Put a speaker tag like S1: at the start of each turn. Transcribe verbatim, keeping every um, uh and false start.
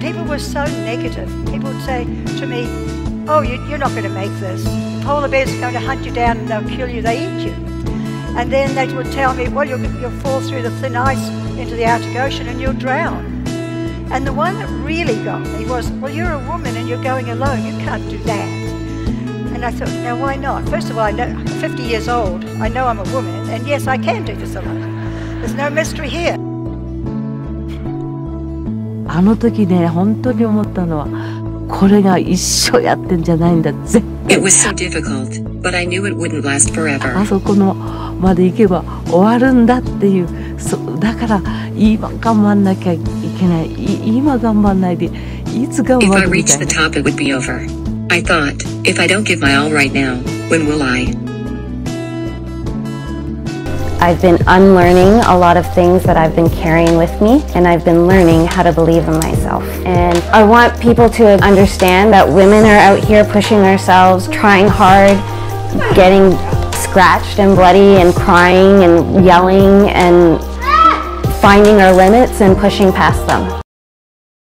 S1: people were so negative. People would say to me, oh, you, you're not going to make this. The polar bears are going to hunt you down and they'll kill you, they eat you. And then they would tell me, well, you'll, you'll fall through the thin ice into the Arctic Ocean and you'll drown. And the one that really got me was, well, you're a woman and you're going alone, you can't do that. And I thought, now why not? First of all, I know, I'm fifty years old, I know I'm a woman, and yes, I can do this alone. There's no mystery here.
S2: あの時ね、本当に思ったのは、これが一生やってんじゃないんだ、絶対。
S3: It was so difficult, but I knew it wouldn't last forever.
S2: あそこのまで行けば終わるんだっていう、そだから今頑張んなきゃいけない。今頑張んないで、いつ頑張るみたいな。
S3: If I reached the top, it would be over. I thought, if I don't give my all right now, when will I?
S4: I've been unlearning a lot of things that I've been carrying with me, and I've been learning how to believe in myself. And I want people to understand that women are out here pushing themselves, trying hard, getting scratched and bloody and crying and yelling and finding our limits and pushing past them.